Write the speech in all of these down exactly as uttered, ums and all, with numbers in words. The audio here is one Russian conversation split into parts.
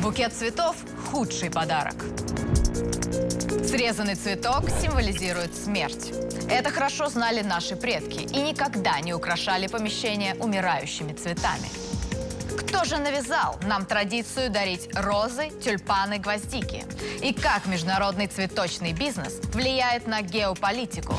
Букет цветов – худший подарок. Срезанный цветок символизирует смерть. Это хорошо знали наши предки и никогда не украшали помещения умирающими цветами. Кто же навязал нам традицию дарить розы, тюльпаны, гвоздики? И как международный цветочный бизнес влияет на геополитику?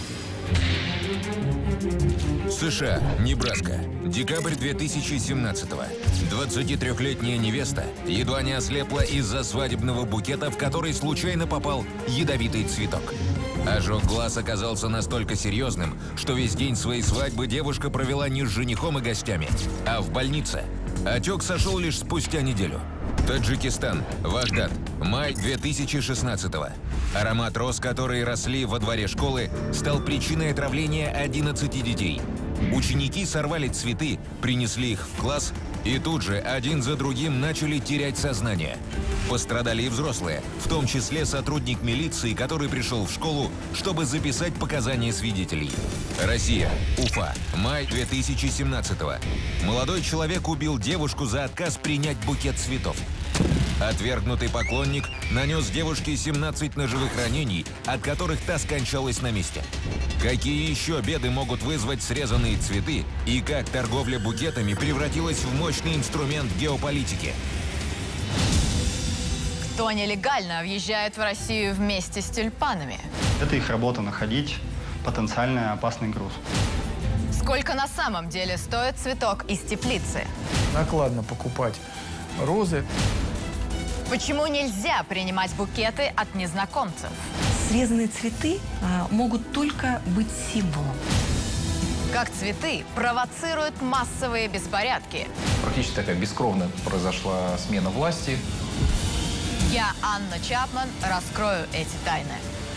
США, Небраска, декабрь две тысячи семнадцатого. двадцатитрёхлетняя невеста едва не ослепла из-за свадебного букета, в который случайно попал ядовитый цветок. Ожог глаз оказался настолько серьезным, что весь день своей свадьбы девушка провела не с женихом и гостями, а в больнице. Отек сошел лишь спустя неделю. Таджикистан, Вагдад, май две тысячи шестнадцатого. Аромат роз, которые росли во дворе школы, стал причиной отравления одиннадцати детей. Ученики сорвали цветы, принесли их в класс, и тут же один за другим начали терять сознание. Пострадали и взрослые, в том числе сотрудник милиции, который пришел в школу, чтобы записать показания свидетелей. Россия, Уфа, май две тысячи семнадцатого. Молодой человек убил девушку за отказ принять букет цветов. Отвергнутый поклонник нанес девушке семнадцать ножевых ранений, от которых та скончалась на месте. Какие еще беды могут вызвать срезанные цветы и как торговля букетами превратилась в мощный инструмент геополитики? Кто нелегально въезжает в Россию вместе с тюльпанами? Это их работа — находить потенциально опасный груз. Сколько на самом деле стоит цветок из теплицы? Накладно покупать розы. Почему нельзя принимать букеты от незнакомцев? Срезанные цветы а, могут только быть символом. Как цветы провоцируют массовые беспорядки? Практически такая бескровная произошла смена власти. Я, Анна Чапман, раскрою эти тайны.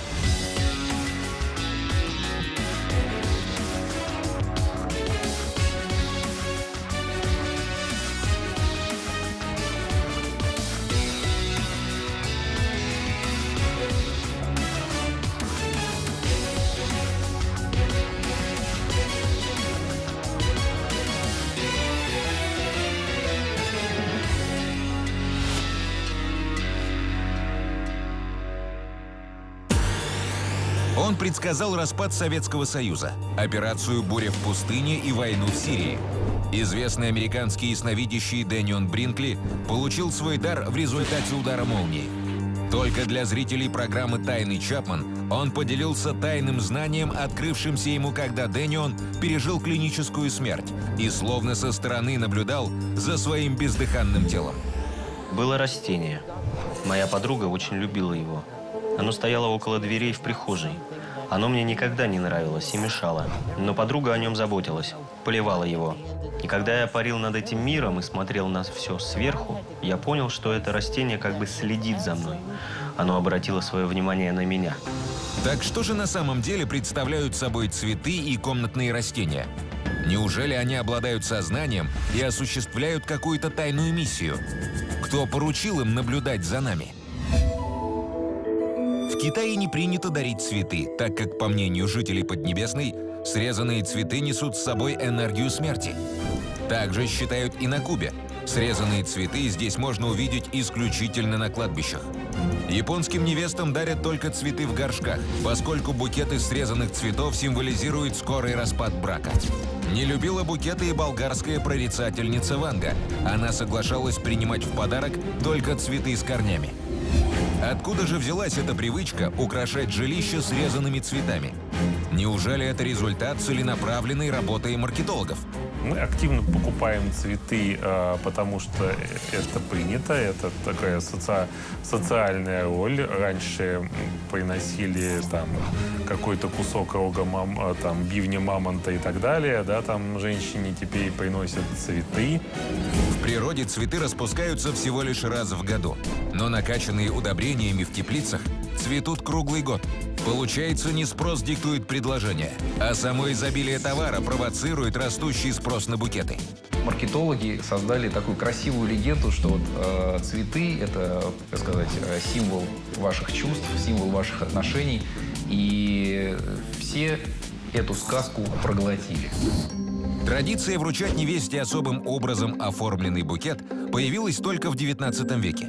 Он предсказал распад Советского Союза, операцию «Буря в пустыне» и войну в Сирии. Известный американский ясновидящий Дэнион Бринкли получил свой дар в результате удара молнии. Только для зрителей программы «Тайны Чапман» он поделился тайным знанием, открывшимся ему, когда Дэнион пережил клиническую смерть и словно со стороны наблюдал за своим бездыханным телом. Было растение. Моя подруга очень любила его. Оно стояло около дверей в прихожей. Оно мне никогда не нравилось и мешало. Но подруга о нем заботилась, поливала его. И когда я парил над этим миром и смотрел на все сверху, я понял, что это растение как бы следит за мной. Оно обратило свое внимание на меня. Так что же на самом деле представляют собой цветы и комнатные растения? Неужели они обладают сознанием и осуществляют какую-то тайную миссию? Кто поручил им наблюдать за нами? В Китае не принято дарить цветы, так как, по мнению жителей Поднебесной, срезанные цветы несут с собой энергию смерти. Также считают и на Кубе. Срезанные цветы здесь можно увидеть исключительно на кладбищах. Японским невестам дарят только цветы в горшках, поскольку букеты срезанных цветов символизируют скорый распад брака. Не любила букеты и болгарская прорицательница Ванга. Она соглашалась принимать в подарок только цветы с корнями. Откуда же взялась эта привычка украшать жилище срезанными цветами? Неужели это результат целенаправленной работы маркетологов? Мы активно покупаем цветы, потому что это принято, это такая соци... социальная роль. Раньше приносили там какой-то кусок рога мам... там, бивня мамонта и так далее, да, там женщине теперь приносят цветы. В природе цветы распускаются всего лишь раз в году, но накачанные удобрениями в теплицах цветут круглый год. Получается, не спрос диктует предложение, а само изобилие товара провоцирует растущий спрос на букеты. Маркетологи создали такую красивую легенду, что вот, э, цветы – это, так сказать, символ ваших чувств, символ ваших отношений, и все эту сказку проглотили. Традиция вручать невесте особым образом оформленный букет появилась только в девятнадцатом веке.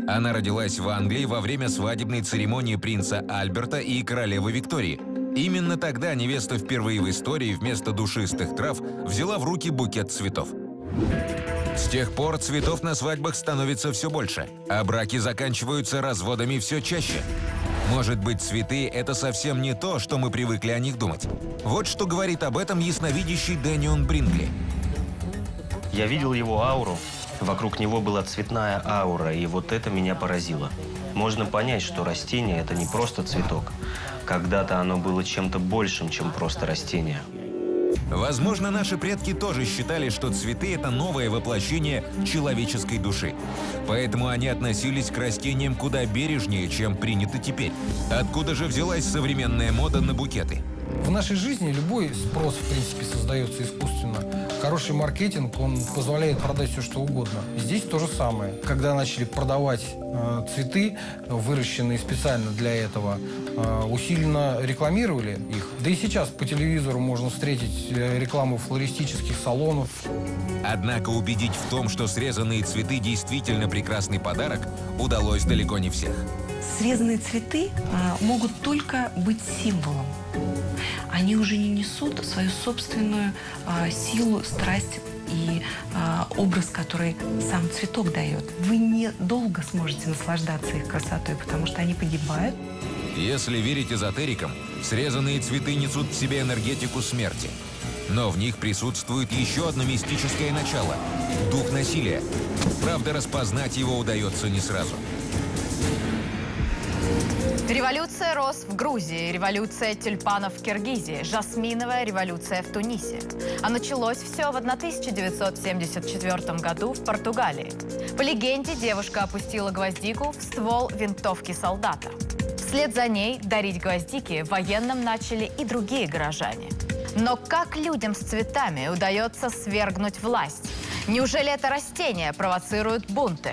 Она родилась в Англии во время свадебной церемонии принца Альберта и королевы Виктории. Именно тогда невеста впервые в истории вместо душистых трав взяла в руки букет цветов. С тех пор цветов на свадьбах становится все больше, а браки заканчиваются разводами все чаще. Может быть, цветы – это совсем не то, что мы привыкли о них думать. Вот что говорит об этом ясновидящий Дэнион Брингли. Я видел его ауру. Вокруг него была цветная аура, и вот это меня поразило. Можно понять, что растение – это не просто цветок. Когда-то оно было чем-то большим, чем просто растение. Возможно, наши предки тоже считали, что цветы – это новое воплощение человеческой души. Поэтому они относились к растениям куда бережнее, чем принято теперь. Откуда же взялась современная мода на букеты? В нашей жизни любой спрос, в принципе, создается искусственно. Хороший маркетинг, он позволяет продать все, что угодно. Здесь то же самое. Когда начали продавать э, цветы, выращенные специально для этого, э, усиленно рекламировали их. Да и сейчас по телевизору можно встретить рекламу флористических салонов. Однако убедить в том, что срезанные цветы действительно прекрасный подарок, удалось далеко не всех. Срезанные цветы а, могут только быть символом. Они уже не несут свою собственную а, силу, страсть и а, образ, который сам цветок дает. Вы недолго сможете наслаждаться их красотой, потому что они погибают. Если верить эзотерикам, срезанные цветы несут в себе энергетику смерти. Но в них присутствует еще одно мистическое начало – дух насилия. Правда, распознать его удается не сразу. Революция роз в Грузии, революция тюльпанов в Киргизии, жасминовая революция в Тунисе. А началось все в тысяча девятьсот семьдесят четвёртом году в Португалии. По легенде, девушка опустила гвоздику в ствол винтовки солдата. Вслед за ней дарить гвоздики военным начали и другие горожане. Но как людям с цветами удается свергнуть власть? Неужели это растение провоцирует бунты?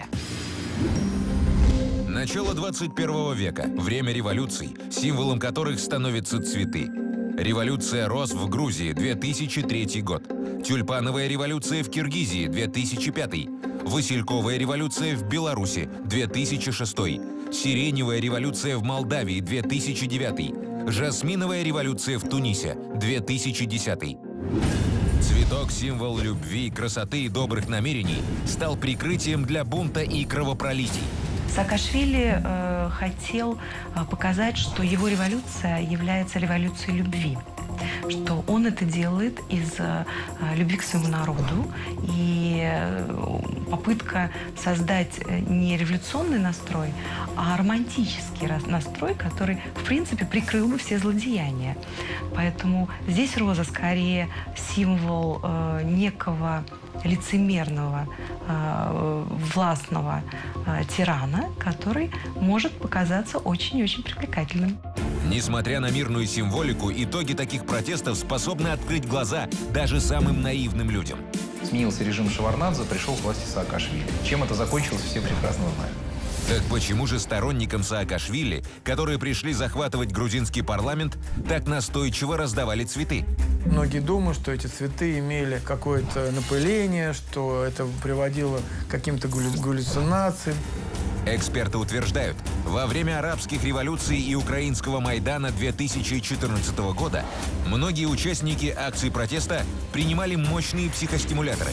Начало двадцать первого века. Время революций, символом которых становятся цветы. Революция роз в Грузии, две тысячи третий год. Тюльпановая революция в Киргизии, две тысячи пятый. Васильковая революция в Беларуси, две тысячи шестой. Сиреневая революция в Молдавии, две тысячи девятый. Жасминовая революция в Тунисе, две тысячи десятый. Цветок – символ любви, красоты и добрых намерений, стал прикрытием для бунта и кровопролитий. Саакашвили э, хотел э, показать, что его революция является революцией любви, что он это делает из э, любви к своему народу, и э, попытка создать не революционный настрой, а романтический настрой, который, в принципе, прикрыл бы все злодеяния. Поэтому здесь роза скорее символ э, некого лицемерного, э, властного э, тирана, который может показаться очень-очень привлекательным. Несмотря на мирную символику, итоги таких протестов способны открыть глаза даже самым наивным людям. Сменился режим Шеварднадзе, пришел к власти Саакашвили. Чем это закончилось, все прекрасно знаем. Так почему же сторонникам Саакашвили, которые пришли захватывать грузинский парламент, так настойчиво раздавали цветы? Многие думают, что эти цветы имели какое-то напыление, что это приводило к каким-то галлюцинациям. Эксперты утверждают, во время арабских революций и украинского Майдана две тысячи четырнадцатого года многие участники акций протеста принимали мощные психостимуляторы.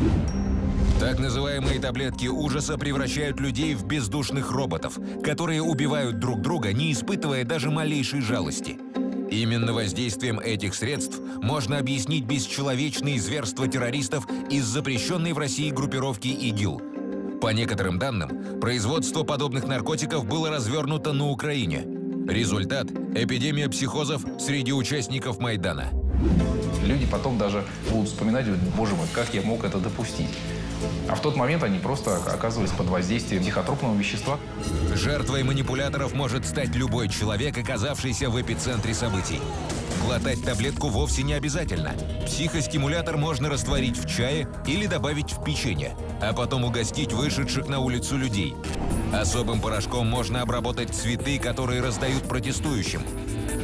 Так называемые таблетки ужаса превращают людей в бездушных роботов, которые убивают друг друга, не испытывая даже малейшей жалости. Именно воздействием этих средств можно объяснить бесчеловечные зверства террористов из запрещенной в России группировки ИГИЛ. По некоторым данным, производство подобных наркотиков было развернуто на Украине. Результат – эпидемия психозов среди участников Майдана. Люди потом даже будут вспоминать, боже мой, как я мог это допустить. А в тот момент они просто оказывались под воздействием психотропного вещества. Жертвой манипуляторов может стать любой человек, оказавшийся в эпицентре событий. Глотать таблетку вовсе не обязательно. Психостимулятор можно растворить в чае или добавить в печенье, а потом угостить вышедших на улицу людей. Особым порошком можно обработать цветы, которые раздают протестующим.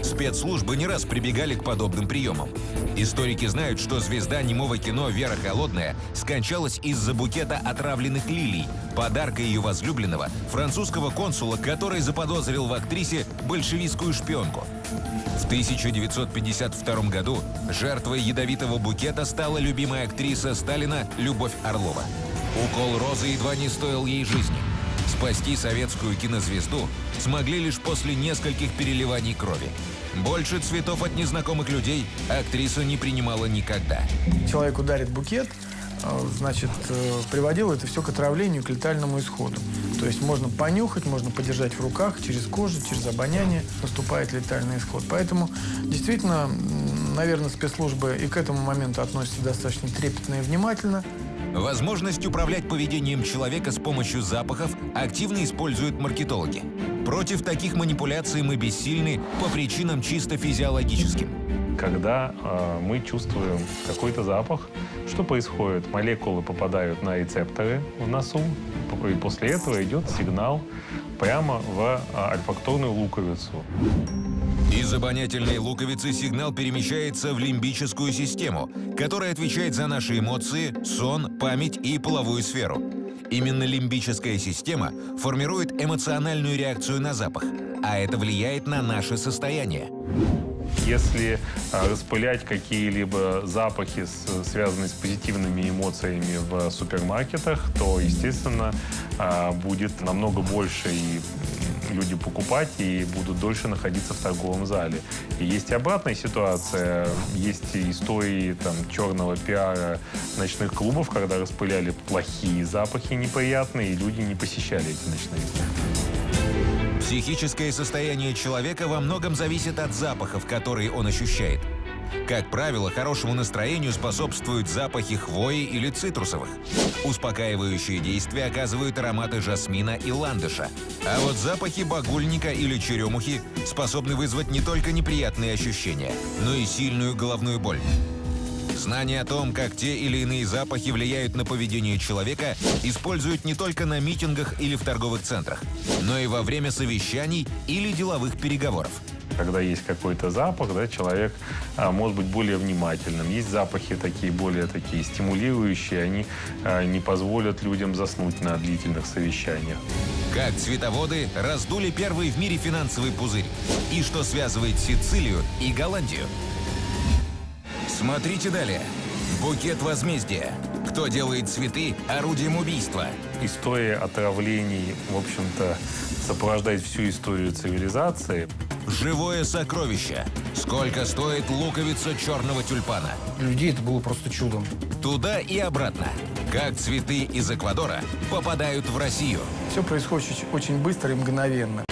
Спецслужбы не раз прибегали к подобным приемам. Историки знают, что звезда немого кино Вера Холодная скончалась из-за букета отравленных лилий, подарка ее возлюбленного, французского консула, который заподозрил в актрисе большевистскую шпионку. В тысяча девятьсот пятьдесят втором году жертвой ядовитого букета стала любимая актриса Сталина Любовь Орлова. Укол розы едва не стоил ей жизни. Спасти советскую кинозвезду смогли лишь после нескольких переливаний крови. Больше цветов от незнакомых людей актриса не принимала никогда. Человек ударит букет, значит, приводило это все к отравлению, к летальному исходу. То есть можно понюхать, можно подержать в руках, через кожу, через обоняние наступает летальный исход. Поэтому, действительно, наверное, спецслужбы и к этому моменту относятся достаточно трепетно и внимательно. Возможность управлять поведением человека с помощью запахов активно используют маркетологи. Против таких манипуляций мы бессильны по причинам чисто физиологическим. Когда э, мы чувствуем какой-то запах, что происходит? Молекулы попадают на рецепторы в носу, и после этого идет сигнал прямо в ольфакторную луковицу. Из обонятельной луковицы сигнал перемещается в лимбическую систему, которая отвечает за наши эмоции, сон, память и половую сферу. Именно лимбическая система формирует эмоциональную реакцию на запах, а это влияет на наше состояние. Если а, распылять какие-либо запахи, с, связанные с позитивными эмоциями в супермаркетах, то, естественно, а, будет намного больше и люди покупать и будут дольше находиться в торговом зале. И есть и обратная ситуация. Есть истории там, черного пиара ночных клубов, когда распыляли плохие запахи неприятные, и люди не посещали эти ночные клубы. Психическое состояние человека во многом зависит от запахов, которые он ощущает. Как правило, хорошему настроению способствуют запахи хвои или цитрусовых. Успокаивающее действие оказывают ароматы жасмина и ландыша. А вот запахи багульника или черемухи способны вызвать не только неприятные ощущения, но и сильную головную боль. Знание о том, как те или иные запахи влияют на поведение человека, используют не только на митингах или в торговых центрах, но и во время совещаний или деловых переговоров. Когда есть какой-то запах, да, человек а, может быть более внимательным. Есть запахи такие, более такие стимулирующие, они а, не позволят людям заснуть на длительных совещаниях. Как цветоводы раздули первый в мире финансовый пузырь. И что связывает Сицилию и Голландию. Смотрите далее. Букет возмездия. Кто делает цветы орудием убийства? История отравлений, в общем-то, сопровождает всю историю цивилизации. Живое сокровище. Сколько стоит луковица черного тюльпана? Для людей это было просто чудом. Туда и обратно. Как цветы из Эквадора попадают в Россию? Все происходит очень быстро и мгновенно.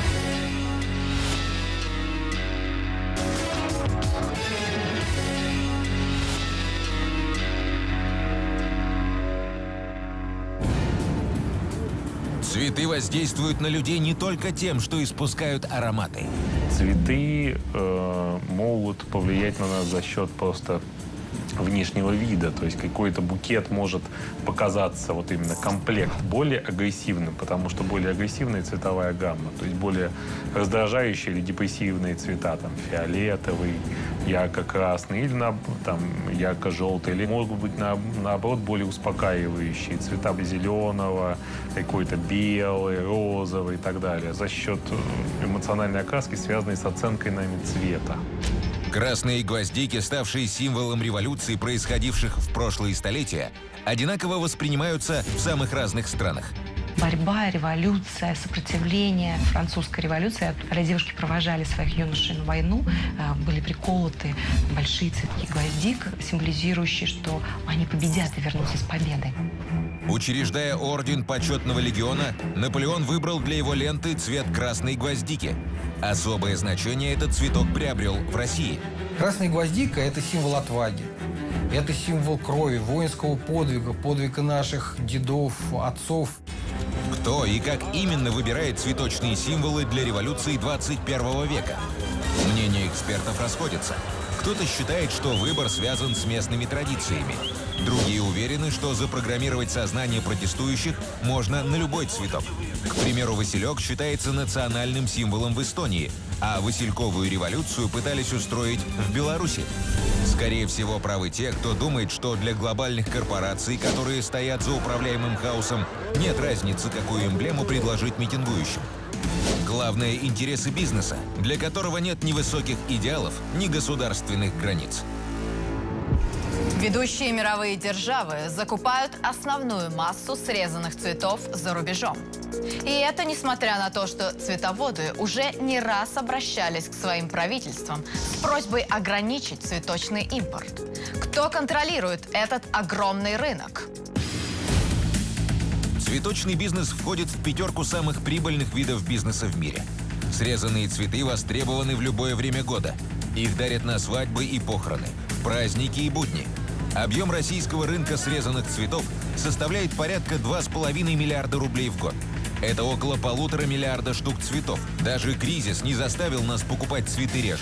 Цветы воздействуют на людей не только тем, что испускают ароматы. Цветы э, могут повлиять на нас за счет просто внешнего вида. То есть какой-то букет может показаться, вот именно комплект, более агрессивным, потому что более агрессивная цветовая гамма, то есть более раздражающие или депрессивные цвета, там, фиолетовый, ярко-красный или там, ярко-желтый, или могут быть на, наоборот более успокаивающие цвета зеленого, какой-то белый, розовый и так далее, за счет эмоциональной окраски, связанной с оценкой нами цвета. Красные гвоздики, ставшие символом революций, происходивших в прошлые столетия, одинаково воспринимаются в самых разных странах. Борьба, революция, сопротивление французской революции. Когда девушки провожали своих юношей на войну, были приколоты большие цветки гвоздик, символизирующие, что они победят и вернутся с победой. Учреждая орден почетного легиона, Наполеон выбрал для его ленты цвет красной гвоздики. Особое значение этот цветок приобрел в России. Красная гвоздика – это символ отваги. Это символ крови, воинского подвига, подвига наших дедов, отцов. Кто и как именно выбирает цветочные символы для революции двадцать первого века? Мнения экспертов расходятся. Кто-то считает, что выбор связан с местными традициями. Другие уверены, что запрограммировать сознание протестующих можно на любой цветок. К примеру, василек считается национальным символом в Эстонии, а васильковую революцию пытались устроить в Беларуси. Скорее всего, правы те, кто думает, что для глобальных корпораций, которые стоят за управляемым хаосом, нет разницы, какую эмблему предложить митингующим. Главное – интересы бизнеса, для которого нет ни высоких идеалов, ни государственных границ. Ведущие мировые державы закупают основную массу срезанных цветов за рубежом. И это несмотря на то, что цветоводы уже не раз обращались к своим правительствам с просьбой ограничить цветочный импорт. Кто контролирует этот огромный рынок? Цветочный бизнес входит в пятерку самых прибыльных видов бизнеса в мире. Срезанные цветы востребованы в любое время года. Их дарят на свадьбы и похороны, в праздники и будни. Объем российского рынка срезанных цветов составляет порядка два с половиной миллиарда рублей в год. Это около полутора миллиарда штук цветов. Даже кризис не заставил нас покупать цветы реже.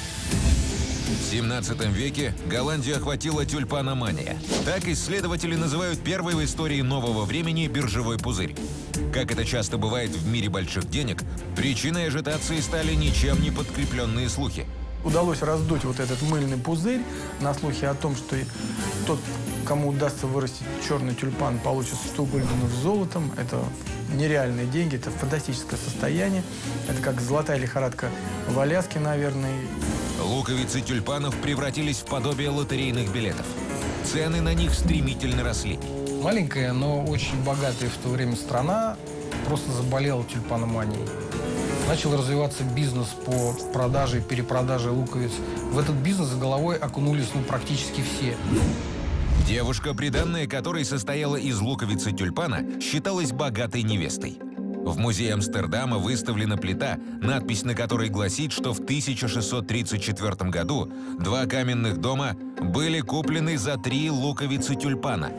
В семнадцатом веке Голландию охватила тюльпаномания. Так исследователи называют первый в истории нового времени биржевой пузырь. Как это часто бывает в мире больших денег, причиной ажитации стали ничем не подкрепленные слухи. Удалось раздуть вот этот мыльный пузырь на слухе о том, что тот, кому удастся вырастить черный тюльпан, получит сто гульденов с золотом. Это нереальные деньги, это фантастическое состояние. Это как золотая лихорадка в Аляске, наверное. Луковицы тюльпанов превратились в подобие лотерейных билетов. Цены на них стремительно росли. Маленькая, но очень богатая в то время страна просто заболела тюльпаноманией. Начал развиваться бизнес по продаже и перепродаже луковиц. В этот бизнес с головой окунулись ну, практически все. Девушка, приданная которой состояла из луковицы тюльпана, считалась богатой невестой. В музее Амстердама выставлена плита, надпись на которой гласит, что в тысяча шестьсот тридцать четвёртом году два каменных дома были куплены за три луковицы тюльпана.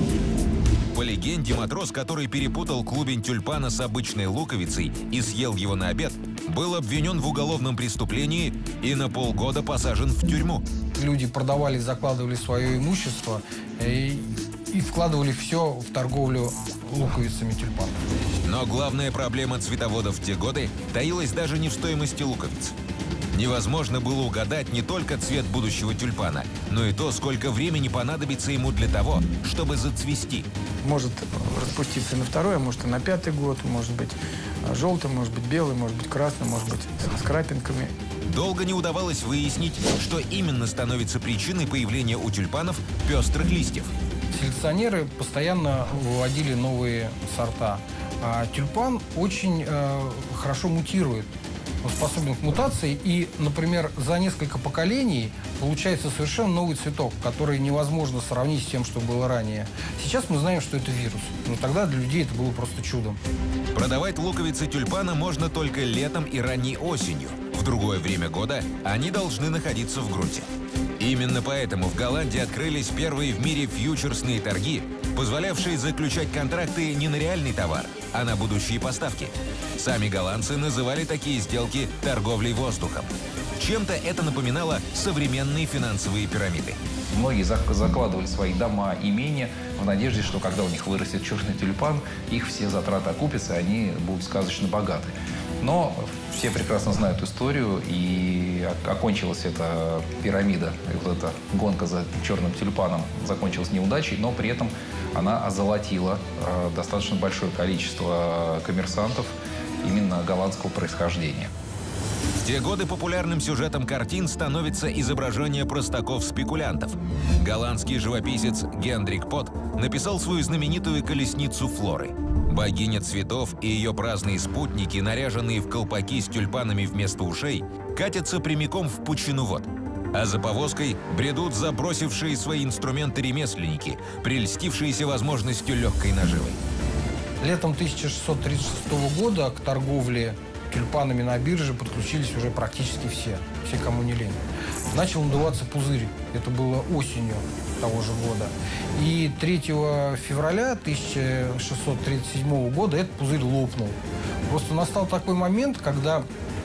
По легенде, матрос, который перепутал клубень тюльпана с обычной луковицей и съел его на обед, был обвинен в уголовном преступлении и на полгода посажен в тюрьму. Люди продавали, закладывали свое имущество и, и вкладывали все в торговлю луковицами тюльпанов. Но главная проблема цветоводов в те годы таилась даже не в стоимости луковиц. Невозможно было угадать не только цвет будущего тюльпана, но и то, сколько времени понадобится ему для того, чтобы зацвести. Может распуститься и на второй, а может и на пятый год, может быть желтый, может быть белый, может быть красный, может быть с крапинками. Долго не удавалось выяснить, что именно становится причиной появления у тюльпанов пестрых листьев. Селекционеры постоянно выводили новые сорта. А тюльпан очень э, хорошо мутирует. Он способен к мутации, и, например, за несколько поколений получается совершенно новый цветок, который невозможно сравнить с тем, что было ранее. Сейчас мы знаем, что это вирус, но тогда для людей это было просто чудом. Продавать луковицы тюльпана можно только летом и ранней осенью. В другое время года они должны находиться в грунте. Именно поэтому в Голландии открылись первые в мире фьючерсные торги, позволявшие заключать контракты не на реальный товар, а на будущие поставки. Сами голландцы называли такие сделки торговлей воздухом. Чем-то это напоминало современные финансовые пирамиды. Многие закладывали свои дома, имения в надежде, что когда у них вырастет черный тюльпан, их все затраты окупятся, и они будут сказочно богаты. Но все прекрасно знают историю, и окончилась эта пирамида, вот эта гонка за черным тюльпаном закончилась неудачей, но при этом она озолотила э, достаточно большое количество коммерсантов именно голландского происхождения. В те годы популярным сюжетом картин становится изображение простаков-спекулянтов. Голландский живописец Гендрик Пот написал свою знаменитую «Колесницу Флоры». Богиня цветов и ее праздные спутники, наряженные в колпаки с тюльпанами вместо ушей, катятся прямиком в пучину вод. А за повозкой бредут забросившие свои инструменты ремесленники, прельстившиеся возможностью легкой наживы. Летом тысяча шестьсот тридцать шестого года к торговле тюльпанами на бирже подключились уже практически все, все, кому не лень. Начал надуваться пузырь. Это было осенью того же года. И третьего февраля тысяча шестьсот тридцать седьмого года этот пузырь лопнул. Просто настал такой момент, когда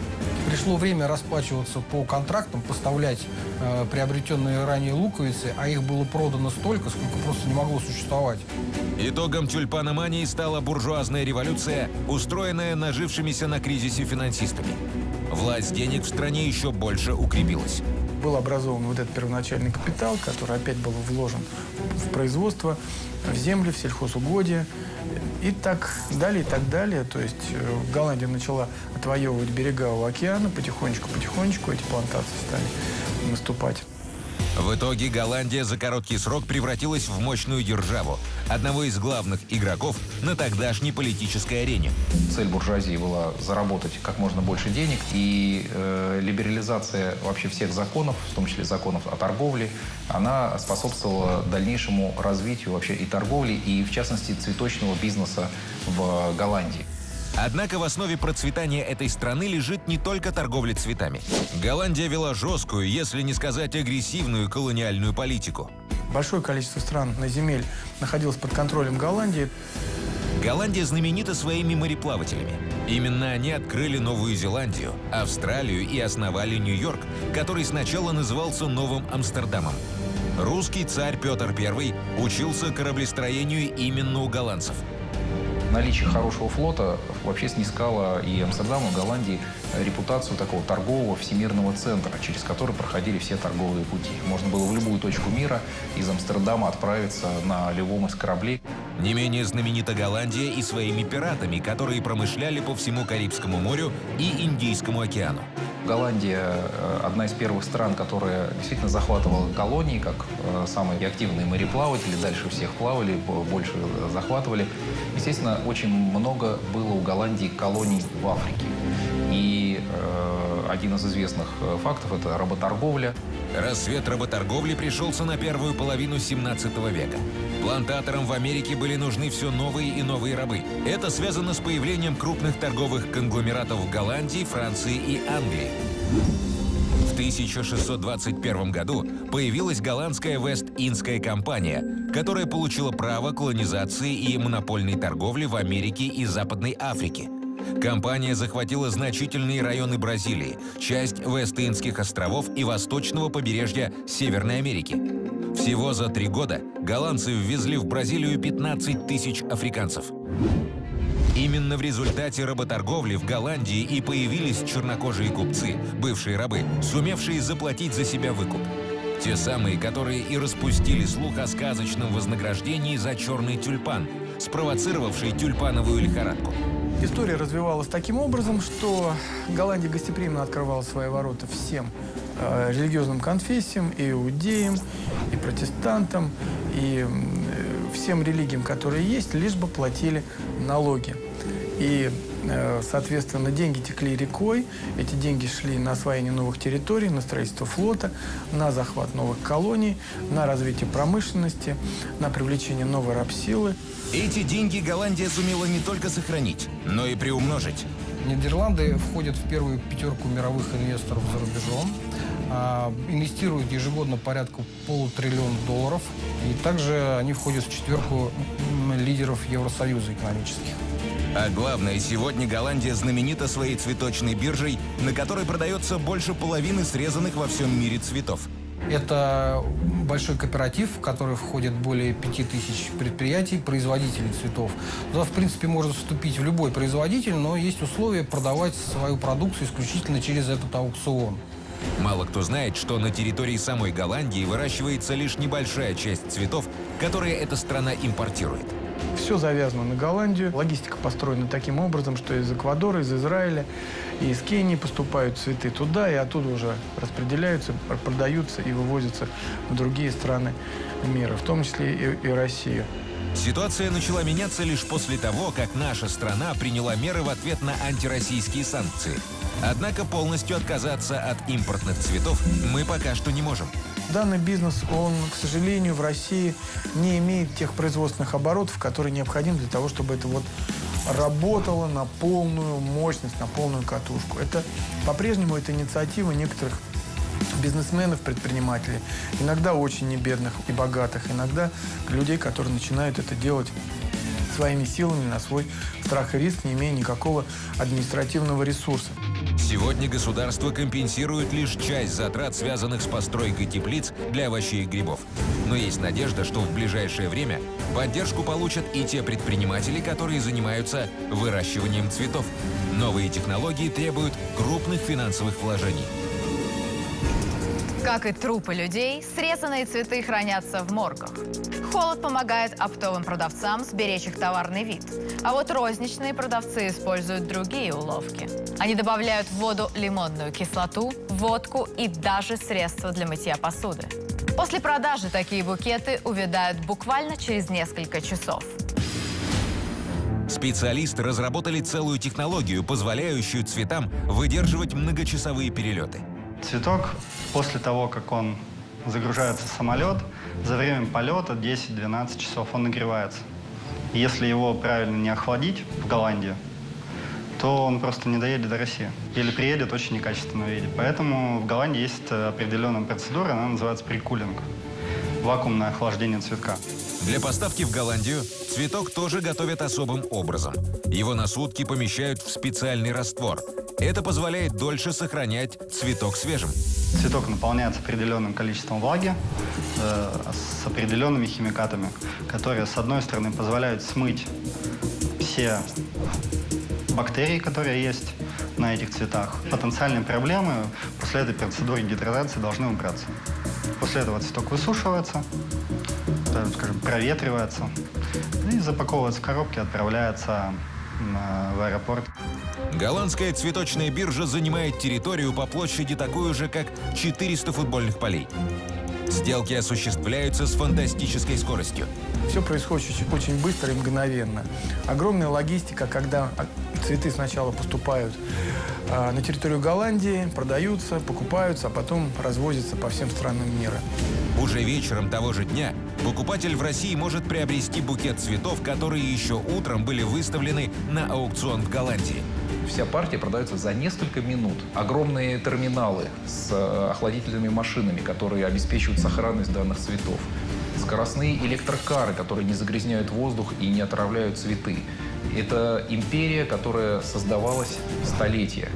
Пришло время расплачиваться по контрактам, поставлять э, приобретенные ранее луковицы, а их было продано столько, сколько просто не могло существовать. Итогом тюльпаномании стала буржуазная революция, устроенная нажившимися на кризисе финансистами. Власть денег в стране еще больше укрепилась. Был образован вот этот первоначальный капитал, который опять был вложен в производство, в землю, в сельхозугодия и так далее, и так далее. То есть Голландия начала отвоевывать берега у океана, потихонечку-потихонечку эти плантации стали наступать. В итоге Голландия за короткий срок превратилась в мощную державу, одного из главных игроков на тогдашней политической арене. Цель буржуазии была заработать как можно больше денег, и э, либерализация вообще всех законов, в том числе законов о торговле, она способствовала дальнейшему развитию вообще и торговли, и в частности цветочного бизнеса в Голландии. Однако в основе процветания этой страны лежит не только торговля цветами. Голландия вела жесткую, если не сказать агрессивную колониальную политику. Большое количество стран на земель находилось под контролем Голландии. Голландия знаменита своими мореплавателями. Именно они открыли Новую Зеландию, Австралию и основали Нью-Йорк, который сначала назывался Новым Амстердамом. Русский царь Петр Первый учился кораблестроению именно у голландцев. Наличие хорошего флота вообще снискало и Амстердаму, и Голландии репутацию такого торгового всемирного центра, через который проходили все торговые пути. Можно было в любую точку мира из Амстердама отправиться на любом из кораблей. Не менее знаменита Голландия и своими пиратами, которые промышляли по всему Карибскому морю и Индийскому океану. Голландия – одна из первых стран, которая действительно захватывала колонии, как самые активные мореплаватели, дальше всех плавали, больше захватывали. Естественно, очень много было у Голландии колоний в Африке. И э, один из известных фактов – это работорговля. Рассвет работорговли пришелся на первую половину семнадцатого века. Плантаторам в Америке были нужны все новые и новые рабы. Это связано с появлением крупных торговых конгломератов в Голландии, Франции и Англии. В тысяча шестьсот двадцать первом году появилась голландская Вест-Индская компания, которая получила право колонизации и монопольной торговли в Америке и Западной Африке. Компания захватила значительные районы Бразилии, часть Вест-Индских островов и восточного побережья Северной Америки. Всего за три года голландцы ввезли в Бразилию пятнадцать тысяч африканцев. Именно в результате работорговли в Голландии и появились чернокожие купцы, бывшие рабы, сумевшие заплатить за себя выкуп. Те самые, которые и распустили слух о сказочном вознаграждении за черный тюльпан, спровоцировавший тюльпановую лихорадку. История развивалась таким образом, что Голландия гостеприимно открывала свои ворота всем э, религиозным конфессиям, и иудеям, и протестантам, и э, всем религиям, которые есть, лишь бы платили налоги. И, э, соответственно, деньги текли рекой, эти деньги шли на освоение новых территорий, на строительство флота, на захват новых колоний, на развитие промышленности, на привлечение новой рабсилы. Эти деньги Голландия сумела не только сохранить, но и приумножить. Нидерланды входят в первую пятерку мировых инвесторов за рубежом, а, инвестируют ежегодно порядка полутриллиона долларов, и также они входят в четверку лидеров Евросоюза экономических. А главное, сегодня Голландия знаменита своей цветочной биржей, на которой продается больше половины срезанных во всем мире цветов. Это большой кооператив, в который входит более пяти тысяч предприятий, производителей цветов. Туда, в принципе, может вступить в любой производитель, но есть условия продавать свою продукцию исключительно через этот аукцион. Мало кто знает, что на территории самой Голландии выращивается лишь небольшая часть цветов, которые эта страна импортирует. Все завязано на Голландию. Логистика построена таким образом, что из Эквадора, из Израиля и из Кении поступают цветы туда, и оттуда уже распределяются, продаются и вывозятся в другие страны мира, в том числе и, и Россию. Ситуация начала меняться лишь после того, как наша страна приняла меры в ответ на антироссийские санкции. Однако полностью отказаться от импортных цветов мы пока что не можем. Данный бизнес, он, к сожалению, в России не имеет тех производственных оборотов, которые необходимы для того, чтобы это вот работало на полную мощность, на полную катушку. Это по-прежнему это инициатива некоторых бизнесменов, предпринимателей, иногда очень небедных и богатых, иногда людей, которые начинают это делать своими силами на свой страх и риск, не имея никакого административного ресурса. Сегодня государство компенсирует лишь часть затрат, связанных с постройкой теплиц для овощей и грибов. Но есть надежда, что в ближайшее время поддержку получат и те предприниматели, которые занимаются выращиванием цветов. Новые технологии требуют крупных финансовых вложений. Как и трупы людей, срезанные цветы хранятся в моргах. Холод помогает оптовым продавцам сберечь их товарный вид. А вот розничные продавцы используют другие уловки. Они добавляют в воду лимонную кислоту, водку и даже средства для мытья посуды. После продажи такие букеты увядают буквально через несколько часов. Специалисты разработали целую технологию, позволяющую цветам выдерживать многочасовые перелеты. Цветок, после того, как он загружается в самолет, за время полета десять-двенадцать часов он нагревается. И если его правильно не охладить в Голландии, то он просто не доедет до России. Или приедет в очень некачественном виде. Поэтому в Голландии есть определенная процедура, она называется прикулинг. Вакуумное охлаждение цветка. Для поставки в Голландию цветок тоже готовят особым образом. Его на сутки помещают в специальный раствор. Это позволяет дольше сохранять цветок свежим. Цветок наполняется определенным количеством влаги, э, с определенными химикатами, которые, с одной стороны, позволяют смыть все бактерии, которые есть на этих цветах. Потенциальные проблемы после этой процедуры гидратации должны убраться. После этого цветок высушивается, скажем, проветривается и запаковывается в коробки, отправляется в аэропорт. Голландская цветочная биржа занимает территорию по площади такую же, как четыреста футбольных полей. Сделки осуществляются с фантастической скоростью. Все происходит очень быстро и мгновенно. Огромная логистика, когда цветы сначала поступают э, на территорию Голландии, продаются, покупаются, а потом развозятся по всем странам мира. Уже вечером того же дня покупатель в России может приобрести букет цветов, которые еще утром были выставлены на аукцион в Голландии. Вся партия продается за несколько минут. Огромные терминалы с охладительными машинами, которые обеспечивают сохранность данных цветов. Скоростные электрокары, которые не загрязняют воздух и не отравляют цветы. Это империя, которая создавалась столетия.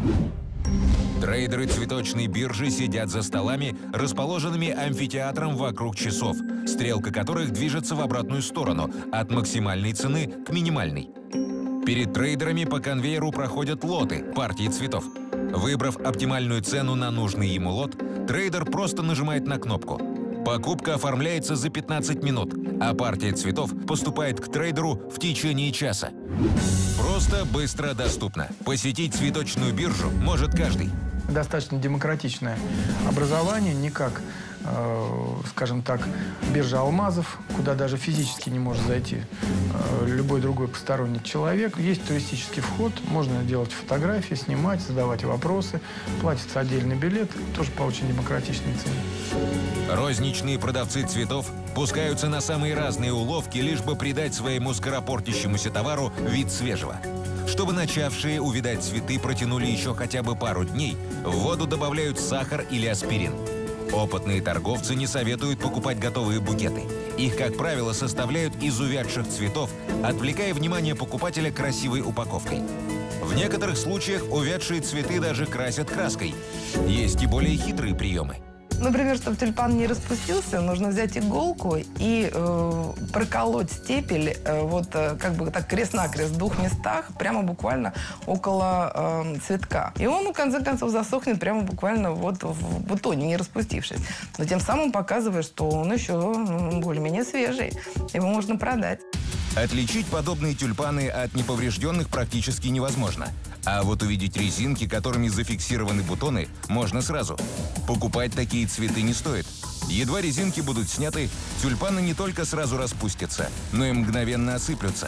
Трейдеры цветочной биржи сидят за столами, расположенными амфитеатром вокруг часов, стрелка которых движется в обратную сторону, от максимальной цены к минимальной. Перед трейдерами по конвейеру проходят лоты, партии цветов. Выбрав оптимальную цену на нужный ему лот, трейдер просто нажимает на кнопку. Покупка оформляется за пятнадцать минут, а партия цветов поступает к трейдеру в течение часа. Просто, быстро, доступно. Посетить цветочную биржу может каждый. Достаточно демократичное образование, не как, э, скажем так, биржа алмазов, куда даже физически не может зайти э, любой другой посторонний человек. Есть туристический вход, можно делать фотографии, снимать, задавать вопросы, платится отдельный билет, тоже по очень демократичной цене. Розничные продавцы цветов пускаются на самые разные уловки, лишь бы придать своему скоропортящемуся товару вид свежего. Чтобы начавшие увядать цветы протянули еще хотя бы пару дней, в воду добавляют сахар или аспирин. Опытные торговцы не советуют покупать готовые букеты. Их, как правило, составляют из увядших цветов, отвлекая внимание покупателя красивой упаковкой. В некоторых случаях увядшие цветы даже красят краской. Есть и более хитрые приемы. Например, чтобы тюльпан не распустился, нужно взять иголку и э, проколоть стебель э, вот э, как бы так крест-накрест в двух местах, прямо буквально около э, цветка. И он, в конце концов, засохнет прямо буквально вот в бутоне, не распустившись. Но тем самым показывает, что он еще более-менее свежий. Его можно продать. Отличить подобные тюльпаны от неповрежденных практически невозможно. А вот увидеть резинки, которыми зафиксированы бутоны, можно сразу. Покупать такие цветы не стоит. Едва резинки будут сняты, тюльпаны не только сразу распустятся, но и мгновенно осыплются.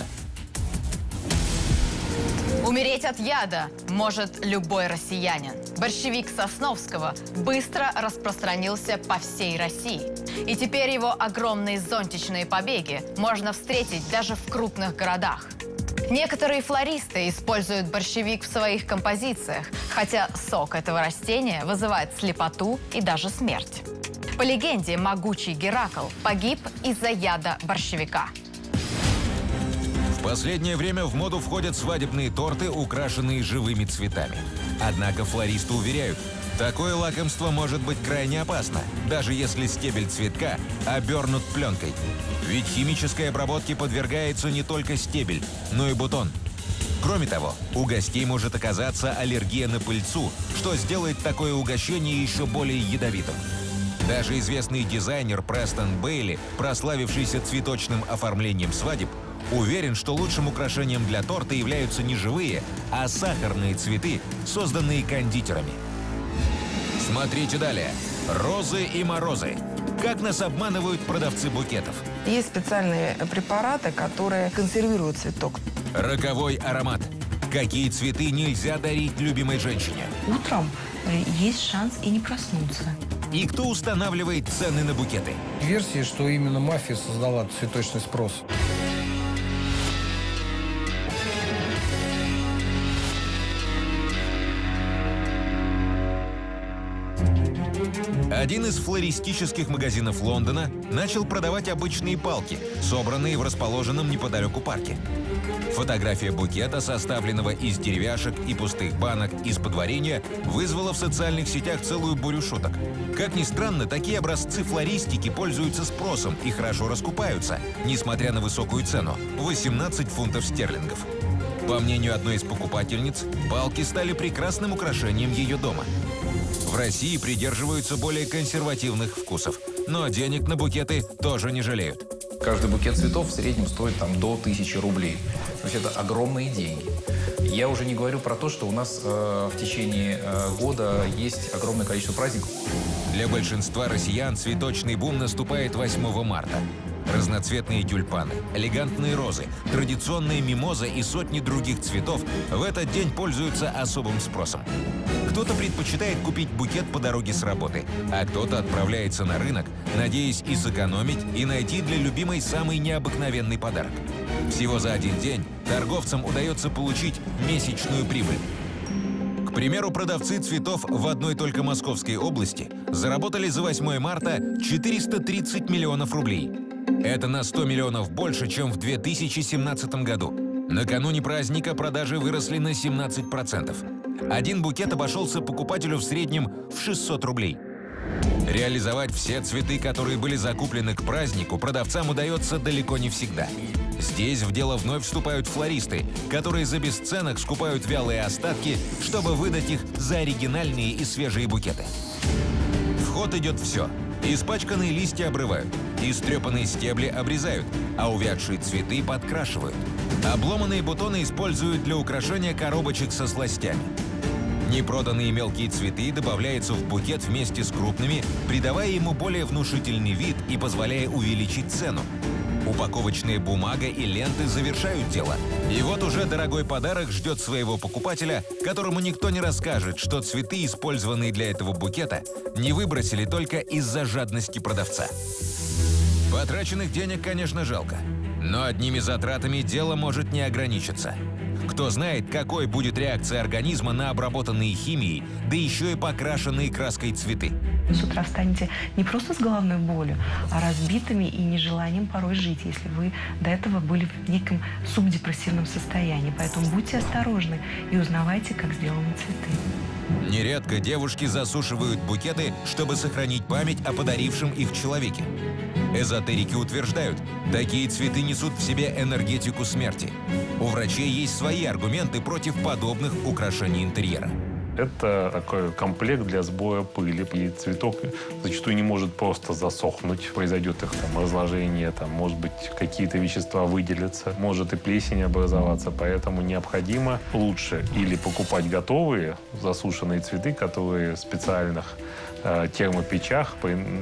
Умереть от яда может любой россиянин. Борщевик Сосновского быстро распространился по всей России. И теперь его огромные зонтичные побеги можно встретить даже в крупных городах. Некоторые флористы используют борщевик в своих композициях, хотя сок этого растения вызывает слепоту и даже смерть. По легенде, могучий Геракл погиб из-за яда борщевика. В последнее время в моду входят свадебные торты, украшенные живыми цветами. Однако флористы уверяют, такое лакомство может быть крайне опасно, даже если стебель цветка обернут пленкой. Ведь химической обработке подвергается не только стебель, но и бутон. Кроме того, у гостей может оказаться аллергия на пыльцу, что сделает такое угощение еще более ядовитым. Даже известный дизайнер Престон Бейли, прославившийся цветочным оформлением свадеб, уверен, что лучшим украшением для торта являются не живые, а сахарные цветы, созданные кондитерами. Смотрите далее. Розы и морозы. Как нас обманывают продавцы букетов. Есть специальные препараты, которые консервируют цветок. Роковой аромат. Какие цветы нельзя дарить любимой женщине? Утром есть шанс и не проснуться. И кто устанавливает цены на букеты? Версия, что именно мафия создала цветочный спрос. Один из флористических магазинов Лондона начал продавать обычные палки, собранные в расположенном неподалеку парке. Фотография букета, составленного из деревяшек и пустых банок из-под варенья, вызвала в социальных сетях целую бурю шуток. Как ни странно, такие образцы флористики пользуются спросом и хорошо раскупаются, несмотря на высокую цену – восемнадцать фунтов стерлингов. По мнению одной из покупательниц, палки стали прекрасным украшением ее дома. В России придерживаются более консервативных вкусов, но денег на букеты тоже не жалеют. Каждый букет цветов в среднем стоит там до тысячи рублей. То есть это огромные деньги. Я уже не говорю про то, что у нас э, в течение э, года есть огромное количество праздников. Для большинства россиян цветочный бум наступает восьмого марта. Разноцветные тюльпаны, элегантные розы, традиционная мимоза и сотни других цветов в этот день пользуются особым спросом. Кто-то предпочитает купить букет по дороге с работы, а кто-то отправляется на рынок, надеясь и сэкономить, и найти для любимой самый необыкновенный подарок. Всего за один день торговцам удается получить месячную прибыль. К примеру, продавцы цветов в одной только Московской области заработали за восьмое марта четыреста тридцать миллионов рублей. Это на сто миллионов больше, чем в две тысячи семнадцатом году. Накануне праздника продажи выросли на семнадцать процентов. Один букет обошелся покупателю в среднем в шестьсот рублей. Реализовать все цветы, которые были закуплены к празднику, продавцам удается далеко не всегда. Здесь в дело вновь вступают флористы, которые за бесценок скупают вялые остатки, чтобы выдать их за оригинальные и свежие букеты. В ход идет все. Испачканные листья обрывают, истрепанные стебли обрезают, а увядшие цветы подкрашивают. Обломанные бутоны используют для украшения коробочек со сластями. Непроданные мелкие цветы добавляются в букет вместе с крупными, придавая ему более внушительный вид и позволяя увеличить цену. Упаковочная бумага и ленты завершают дело. И вот уже дорогой подарок ждет своего покупателя, которому никто не расскажет, что цветы, использованные для этого букета, не выбросили только из-за жадности продавца. Потраченных денег, конечно, жалко. Но одними затратами дело может не ограничиться. Кто знает, какой будет реакция организма на обработанные химией, да еще и покрашенные краской цветы. Вы с утра встанете не просто с головной болью, а разбитыми и нежеланием порой жить, если вы до этого были в неком субдепрессивном состоянии. Поэтому будьте осторожны и узнавайте, как сделаны цветы. Нередко девушки засушивают букеты, чтобы сохранить память о подарившем их человеке. Эзотерики утверждают, такие цветы несут в себе энергетику смерти. У врачей есть свои аргументы против подобных украшений интерьера. Это такой комплект для сбоя пыли. И цветок зачастую не может просто засохнуть. Произойдет их там разложение, там, может быть, какие-то вещества выделятся, может и плесень образоваться. Поэтому необходимо лучше или покупать готовые засушенные цветы, которые в специальных э, термопечах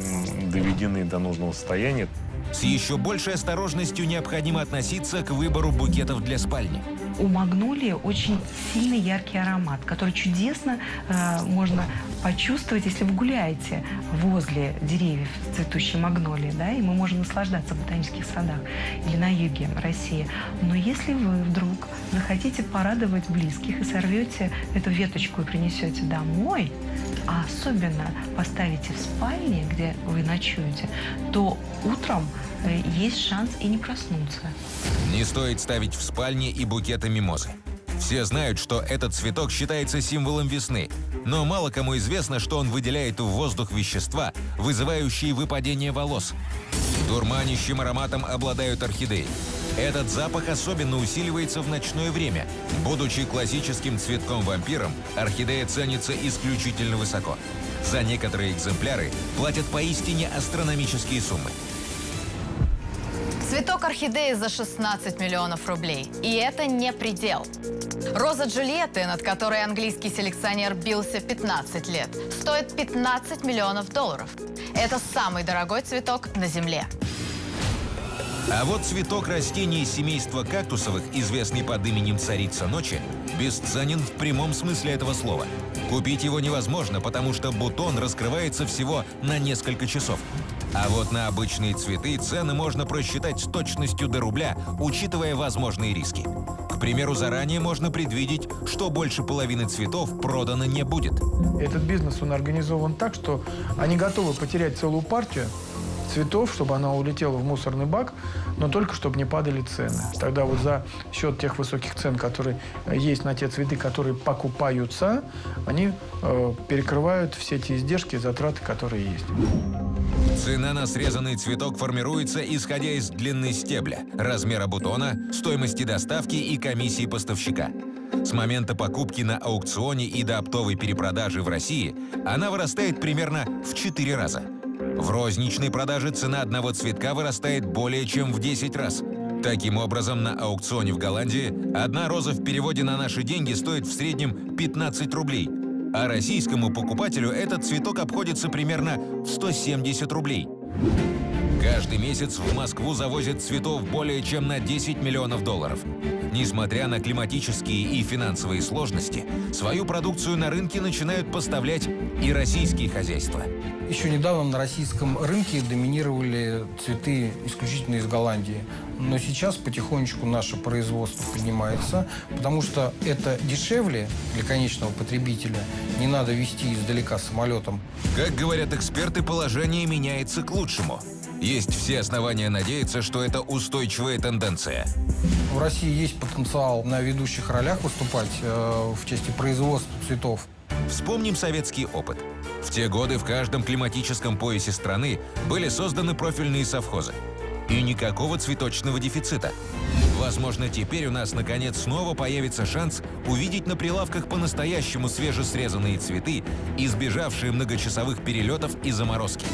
доведены до нужного состояния. С еще большей осторожностью необходимо относиться к выбору букетов для спальни. У магнолии очень сильный яркий аромат, который чудесно э, можно почувствовать, если вы гуляете возле деревьев цветущей магнолии, да, и мы можем наслаждаться в ботанических садах или на юге России. Но если вы вдруг захотите порадовать близких и сорвете эту веточку и принесете домой, а особенно поставите в спальне, где вы ночуете, то утром э, есть шанс и не проснуться. Не стоит ставить в спальне и букеты мимозы. Все знают, что этот цветок считается символом весны, но мало кому известно, что он выделяет в воздух вещества, вызывающие выпадение волос. Дурманящим ароматом обладают орхидеи. Этот запах особенно усиливается в ночное время. Будучи классическим цветком-вампиром, орхидея ценится исключительно высоко. За некоторые экземпляры платят поистине астрономические суммы. Цветок орхидеи за шестнадцать миллионов рублей. И это не предел. Роза Джульетты, над которой английский селекционер бился пятнадцать лет, стоит пятнадцать миллионов долларов. Это самый дорогой цветок на Земле. А вот цветок растений семейства кактусовых, известный под именем царица ночи, бесценен в прямом смысле этого слова. Купить его невозможно, потому что бутон раскрывается всего на несколько часов. А вот на обычные цветы цены можно просчитать с точностью до рубля, учитывая возможные риски. К примеру, заранее можно предвидеть, что больше половины цветов продано не будет. Этот бизнес, он организован так, что они готовы потерять целую партию цветов, чтобы она улетела в мусорный бак, но только чтобы не падали цены. Тогда вот за счет тех высоких цен, которые есть на те цветы, которые покупаются, они э, перекрывают все те издержки и затраты, которые есть. Цена на срезанный цветок формируется, исходя из длины стебля, размера бутона, стоимости доставки и комиссии поставщика. С момента покупки на аукционе и до оптовой перепродажи в России она вырастает примерно в четыре раза. В розничной продаже цена одного цветка вырастает более чем в десять раз. Таким образом, на аукционе в Голландии одна роза в переводе на наши деньги стоит в среднем пятнадцать рублей, а российскому покупателю этот цветок обходится примерно в сто семьдесят рублей. Каждый месяц в Москву завозят цветов более чем на десять миллионов долларов. Несмотря на климатические и финансовые сложности, свою продукцию на рынке начинают поставлять и российские хозяйства. Еще недавно на российском рынке доминировали цветы исключительно из Голландии. Но сейчас потихонечку наше производство поднимается, потому что это дешевле для конечного потребителя. Не надо везти издалека самолетом. Как говорят эксперты, положение меняется к лучшему. Есть все основания надеяться, что это устойчивая тенденция. В России есть потенциал на ведущих ролях выступать э, в части производства цветов. Вспомним советский опыт. В те годы в каждом климатическом поясе страны были созданы профильные совхозы. И никакого цветочного дефицита. Возможно, теперь у нас, наконец, снова появится шанс увидеть на прилавках по-настоящему свежесрезанные цветы, избежавшие многочасовых перелетов и заморозки.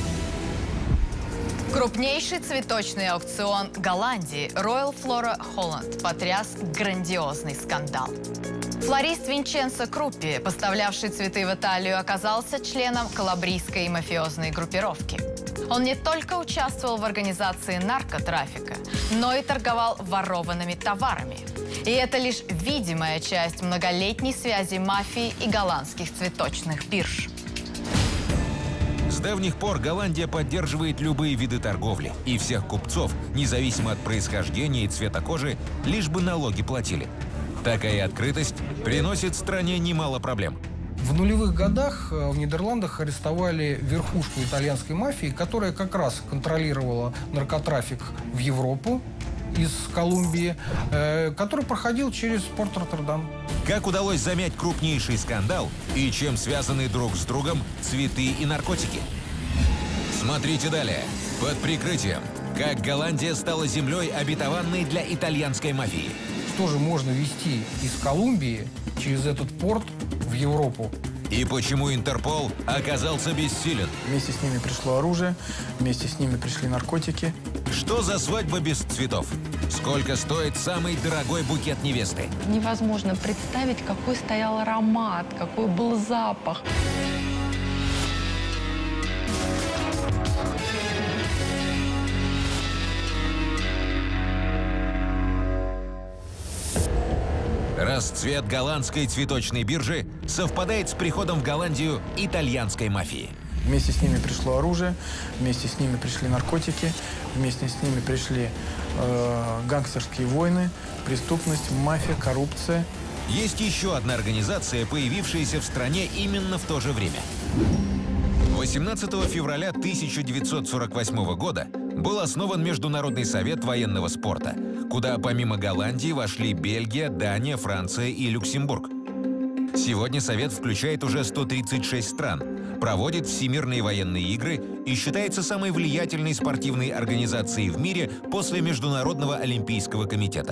Крупнейший цветочный аукцион Голландии Royal Flora Holland потряс грандиозный скандал. Флорист Винченцо Круппи, поставлявший цветы в Италию, оказался членом калабрийской мафиозной группировки. Он не только участвовал в организации наркотрафика, но и торговал ворованными товарами. И это лишь видимая часть многолетней связи мафии и голландских цветочных бирж. С давних пор Голландия поддерживает любые виды торговли и всех купцов, независимо от происхождения и цвета кожи, лишь бы налоги платили. Такая открытость приносит стране немало проблем. В нулевых годах в Нидерландах арестовали верхушку итальянской мафии, которая как раз контролировала наркотрафик в Европу из Колумбии, э, который проходил через порт Роттердам. Как удалось замять крупнейший скандал и чем связаны друг с другом цветы и наркотики? Смотрите далее. Под прикрытием. Как Голландия стала землей, обетованной для итальянской мафии. Что же можно везти из Колумбии через этот порт в Европу? И почему Интерпол оказался бессилен? Вместе с ними пришло оружие, вместе с ними пришли наркотики. Что за свадьба без цветов? Сколько стоит самый дорогой букет невесты? Невозможно представить, какой стоял аромат, какой был запах. Расцвет голландской цветочной биржи совпадает с приходом в Голландию итальянской мафии. Вместе с ними пришло оружие, вместе с ними пришли наркотики, вместе с ними пришли э, гангстерские войны, преступность, мафия, коррупция. Есть еще одна организация, появившаяся в стране именно в то же время. восемнадцатого февраля тысяча девятьсот сорок восьмого года был основан Международный совет военного спорта, куда помимо Голландии вошли Бельгия, Дания, Франция и Люксембург. Сегодня Совет включает уже сто тридцать шесть стран, проводит всемирные военные игры и считается самой влиятельной спортивной организацией в мире после Международного олимпийского комитета.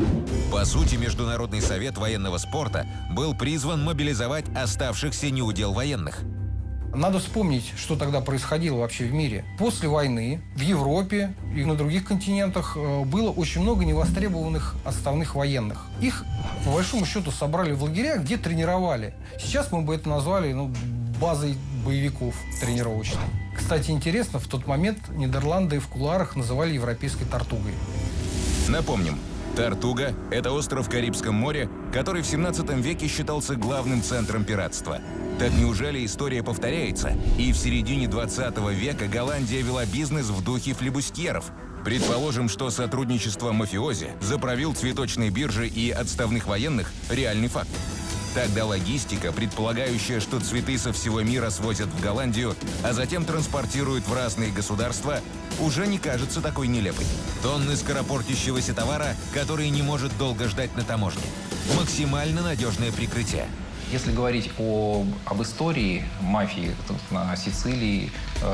По сути, Международный совет военного спорта был призван мобилизовать оставшихся неудел военных. Надо вспомнить, что тогда происходило вообще в мире. После войны в Европе и на других континентах было очень много невостребованных отставных военных. Их, по большому счету, собрали в лагеря, где тренировали. Сейчас мы бы это назвали ну, базой боевиков тренировочной. Кстати, интересно, в тот момент Нидерланды в кулуарах называли европейской Тартугой. Напомним, Тартуга – это остров в Карибском море, который в семнадцатом веке считался главным центром пиратства. Так неужели история повторяется? И в середине двадцатого века Голландия вела бизнес в духе флибустьеров. Предположим, что сотрудничество мафиози заправил цветочной биржи и отставных военных – реальный факт. Тогда логистика, предполагающая, что цветы со всего мира свозят в Голландию, а затем транспортируют в разные государства, уже не кажется такой нелепой. Тонны скоропортящегося товара, который не может долго ждать на таможне. Максимально надежное прикрытие. Если говорить о, об истории мафии на Сицилии,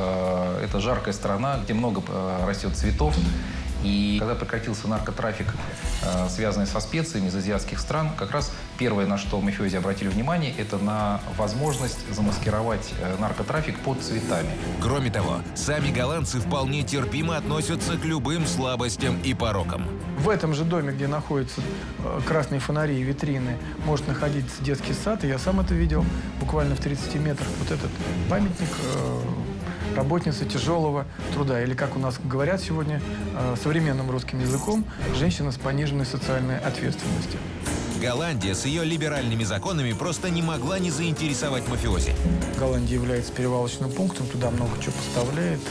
э, это жаркая страна, где много э, растет цветов. И когда прекратился наркотрафик, э, связанный со специями из азиатских стран, как раз первое, на что мафиози обратили внимание, это на возможность замаскировать э, наркотрафик под цветами. Кроме того, сами голландцы вполне терпимо относятся к любым слабостям и порокам. В этом же доме, где находятся э, красные фонари и витрины, может находиться детский сад. И я сам это видел буквально в тридцати метрах. Вот этот памятник э, работницы тяжелого труда. Или, как у нас говорят сегодня э, современным русским языком, женщина с пониженной социальной ответственностью. Голландия с ее либеральными законами просто не могла не заинтересовать мафиози. Голландия является перевалочным пунктом, туда много чего поставляет.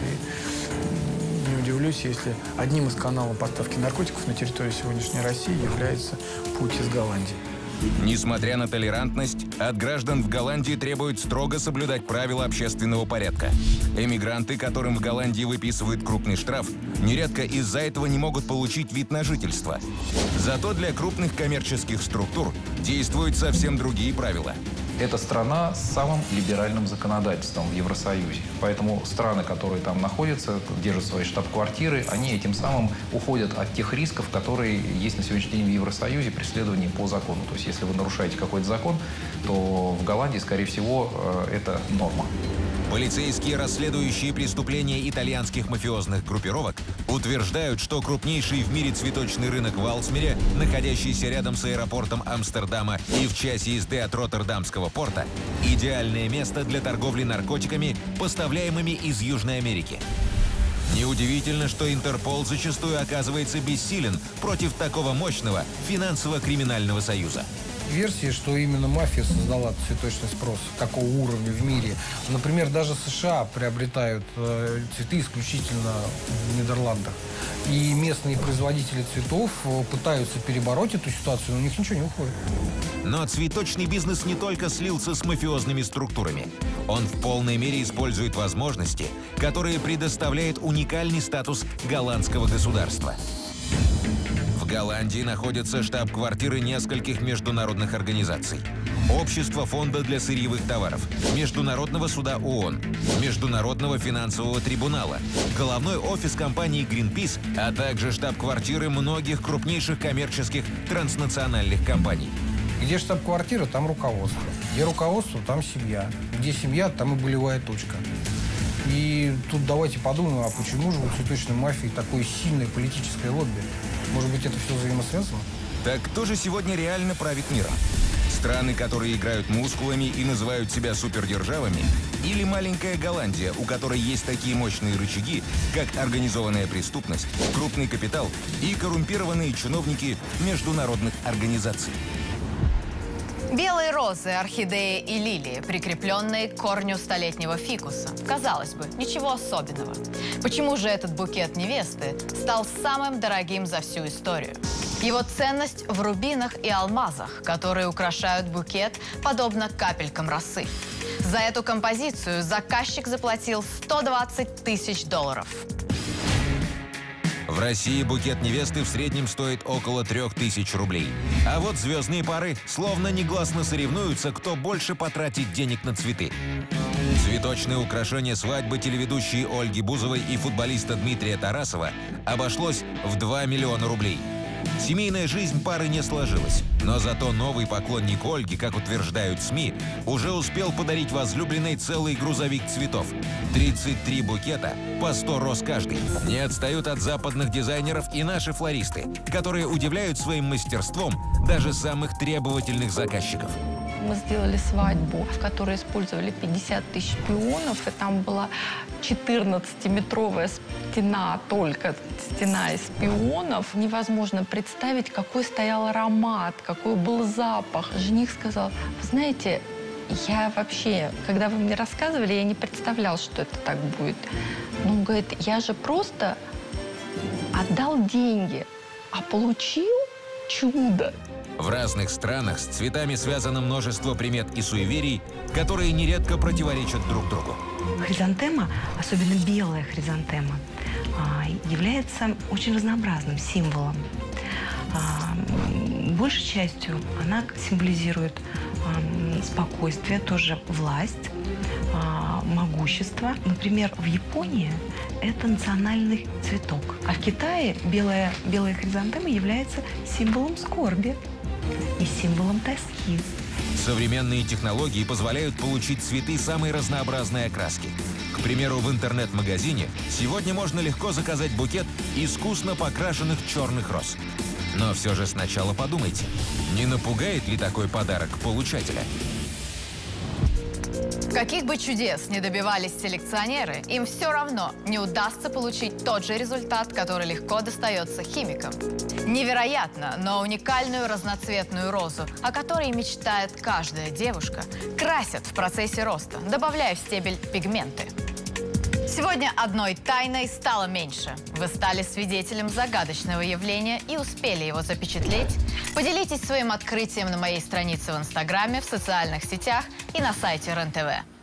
И не удивлюсь, если одним из каналов поставки наркотиков на территории сегодняшней России является путь из Голландии. Несмотря на толерантность, от граждан в Голландии требуют строго соблюдать правила общественного порядка. Эмигранты, которым в Голландии выписывают крупный штраф, нередко из-за этого не могут получить вид на жительство. Зато для крупных коммерческих структур действуют совсем другие правила. Это страна с самым либеральным законодательством в Евросоюзе. Поэтому страны, которые там находятся, держат свои штаб-квартиры, они этим самым уходят от тех рисков, которые есть на сегодняшний день в Евросоюзе при следовании по закону. То есть, если вы нарушаете какой-то закон, то в Голландии, скорее всего, это норма. Полицейские, расследующие преступления итальянских мафиозных группировок, утверждают, что крупнейший в мире цветочный рынок в Алсмере, находящийся рядом с аэропортом Амстердама и в часе езды от Роттердамского порта, идеальное место для торговли наркотиками, поставляемыми из Южной Америки. Неудивительно, что Интерпол зачастую оказывается бессилен против такого мощного финансово-криминального союза. Версии, что именно мафия создала цветочный спрос такого уровня в мире. Например, даже США приобретают э, цветы исключительно в Нидерландах. И местные производители цветов пытаются перебороть эту ситуацию, но у них ничего не уходит. Но цветочный бизнес не только слился с мафиозными структурами. Он в полной мере использует возможности, которые предоставляет уникальный статус голландского государства. В Голландии находятся штаб-квартиры нескольких международных организаций. Общество фонда для сырьевых товаров, Международного суда ООН, Международного финансового трибунала, головной офис компании Greenpeace, а также штаб-квартиры многих крупнейших коммерческих транснациональных компаний. Где штаб-квартира, там руководство. Где руководство, там семья. Где семья, там и болевая точка. И тут давайте подумаем, а почему же у цветочной мафии такое сильное политическое лобби? Может быть, это все взаимосвязано? Так кто же сегодня реально правит миром? Страны, которые играют мускулами и называют себя супердержавами? Или маленькая Голландия, у которой есть такие мощные рычаги, как организованная преступность, крупный капитал и коррумпированные чиновники международных организаций? Белые розы, орхидеи и лилии, прикрепленные к корню столетнего фикуса. Казалось бы, ничего особенного. Почему же этот букет невесты стал самым дорогим за всю историю? Его ценность в рубинах и алмазах, которые украшают букет, подобно капелькам росы. За эту композицию заказчик заплатил сто двадцать тысяч долларов. В России букет невесты в среднем стоит около трех тысяч рублей. А вот звездные пары словно негласно соревнуются, кто больше потратит денег на цветы. Цветочное украшение свадьбы телеведущей Ольги Бузовой и футболиста Дмитрия Тарасова обошлось в два миллиона рублей. Семейная жизнь пары не сложилась, но зато новый поклонник Ольги, как утверждают СМИ, уже успел подарить возлюбленной целый грузовик цветов. тридцать три букета, по сто роз каждый. Не отстают от западных дизайнеров и наши флористы, которые удивляют своим мастерством даже самых требовательных заказчиков. Мы сделали свадьбу, в которой использовали пятьдесят тысяч пионов, и там была четырнадцатиметровая стена, только стена из пионов. Невозможно представить, какой стоял аромат, какой был запах. Жених сказал: вы знаете, я вообще, когда вы мне рассказывали, я не представлял, что это так будет. Но он говорит, я же просто отдал деньги, а получил чудо. В разных странах с цветами связано множество примет и суеверий, которые нередко противоречат друг другу. Хризантема, особенно белая хризантема, является очень разнообразным символом. Большей частью она символизирует спокойствие, тоже власть, могущество. Например, в Японии это национальный цветок, а в Китае белая, белая хризантема является символом скорби и символом тоски. Современные технологии позволяют получить цветы самой разнообразной окраски. К примеру, в интернет-магазине сегодня можно легко заказать букет искусно покрашенных черных роз. Но все же сначала подумайте, не напугает ли такой подарок получателя? Каких бы чудес не добивались селекционеры, им все равно не удастся получить тот же результат, который легко достается химикам. Невероятно, но уникальную разноцветную розу, о которой мечтает каждая девушка, красят в процессе роста, добавляя в стебель пигменты. Сегодня одной тайной стало меньше. Вы стали свидетелем загадочного явления и успели его запечатлеть. Поделитесь своим открытием на моей странице в Инстаграме, в социальных сетях и на сайте РЕН-ТВ.